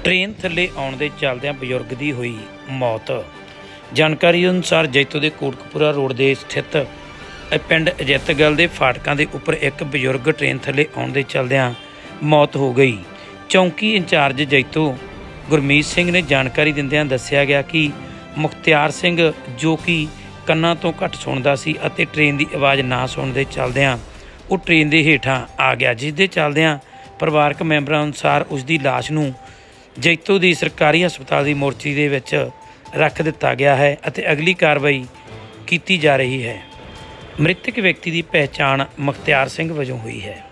Train थल्ले आउण दे चलदियां बजुर्ग की हुई मौत। जानकारी अनुसार जैतो के कोटकपुरा रोड के स्थित पिंड अजैतगल के फाटकों के उपर एक बजुर्ग ट्रेन थल्ले आउण दे चलदियां मौत हो गई। चौंकी इंचार्ज जैतो गुरमीत सिंह ने जानकारी दिंदियां दस्सिया गया कि मुख्तियार सिंह जो कि कन्नां तो घट सुणदा सी अते ट्रेन की आवाज़ ना सुणन दे चलदियां वो ट्रेन के हेठां आ गया, जिस दे चलदियां परिवारक मैंबरां अनुसार उसकी लाश नूं जैतो की सरकारी हस्पताल की मोर्चरी दे विच रख दिता गया है अते अगली कार्रवाई की जा रही है। मृतक व्यक्ति की पहचान मुख्तियार सिंह वजों हुई है।